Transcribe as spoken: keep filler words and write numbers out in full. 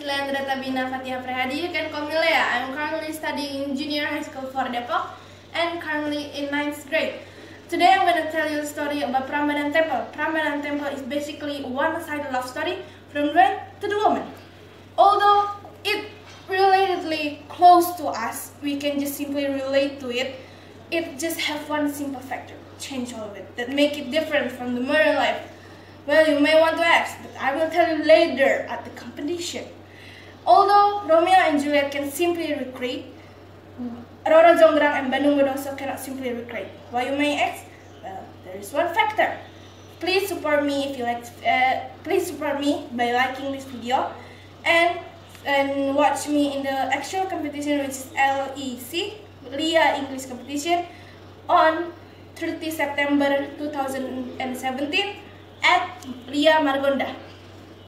Leandra Tabina Fatihah Prehadi. You can call me Lea. I'm currently studying junior high school for Depok and currently in ninth grade. Today I'm going to tell you a story about Prambanan Temple. Prambanan Temple is basically a one-sided love story from the man to the woman. Although it relatedly close to us, we can just simply relate to it. It just have one simple factor, change all of it, that make it different from the modern life. Well, you may want to ask, but I will tell you later at the competition. Although Romeo and Juliet can simply recreate, Roro Jonggrang and Bandung Bondowoso cannot simply recreate. Why, you may ask? Well, there is one factor. Please support me if you like. Uh, please support me by liking this video and and watch me in the actual competition, which is L E C, Lia English Competition, on thirtieth September two thousand seventeen at Lia Margonda.